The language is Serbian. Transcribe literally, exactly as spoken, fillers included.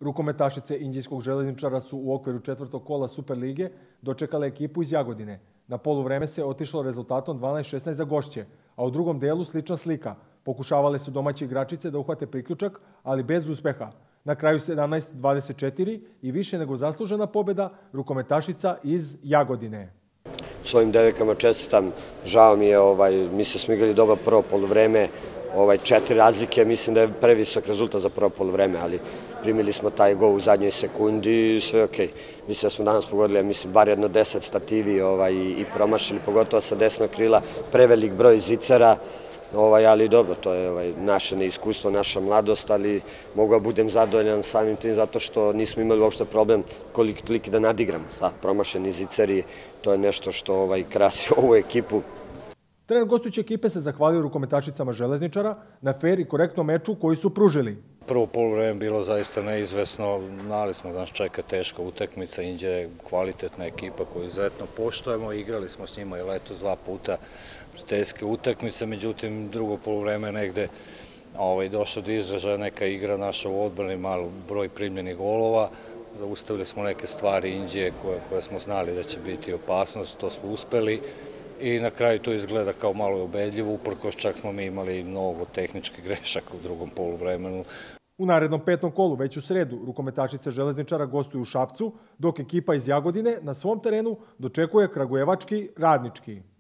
Rukometašice Inđijskog železničara su u okviru četvrtog kola Super lige dočekale ekipu iz Jagodine. Na poluvreme se otišlo rezultatom dvanaest šesnaest za gošće, a u drugom delu slična slika. Pokušavale su domaće igračice da uhvate priključak, ali bez uspeha. Na kraju sedamnaest dvadeset četiri i više nego zaslužena pobjeda rukometašica iz Jagodine. Svojim devojkama čestitam, žao mi je, mislim smo igrali dobro prvo poluvreme, četiri razlike, mislim da je previsok rezultat za prvo poluvreme, ali primili smo taj gol u zadnjoj sekundi i sve je okej. Mislim da smo danas pogodili, mislim, bar jedno deset stativi i promašili, pogotovo sa desnog krila, prevelik broj zicara, ali dobro, to je naše neiskustvo, naša mladost, ali mogu da budem zadovoljan samim tim zato što nismo imali uopšte problem koliki da nadigramo. Promašeni zicari, to je nešto što krasi ovu ekipu. Trener gostujuće ekipe se zahvalio rukometašicama železničara na fer i korektnom meču koji su pružili. Prvo poluvreme bilo zaista neizvesno, znali smo da nas čeka teška utakmica, Inđija je kvalitetna ekipa koju izuzetno poštujemo, igrali smo s njima i letos dva puta prijateljske utakmice, međutim drugo poluvreme negde došlo do izražaja neka igra naša u odbrani, malo broj primljenih golova, zaustavili smo neke stvari Inđije koje smo znali da će biti opasnost, to smo uspeli. I na kraju to izgleda kao malo ubedljivo, uprkos čak smo mi imali mnogo tehničkih grešaka u drugom poluvremenu. U narednom petom kolu, već u sredu, rukometašice železničara gostuju u Šapcu, dok ekipa iz Jagodine na svom terenu dočekuje kragujevački Radnički.